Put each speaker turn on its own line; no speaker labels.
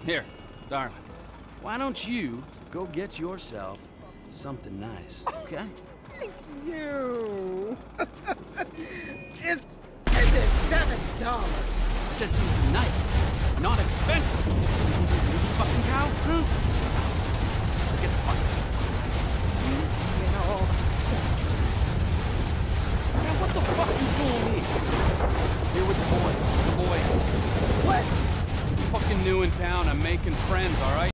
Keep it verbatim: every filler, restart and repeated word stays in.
Here, darling. Why don't you go get yourself something nice, okay?
Thank you. it's, it's seven dollars.
I said something nice, not expensive. You fucking cow, huh? Get the fuck out.
You know,
Man, what the fuck you doing here? Here with the boys, the boys.
what?
Fucking new in town, I'm making friends, all right?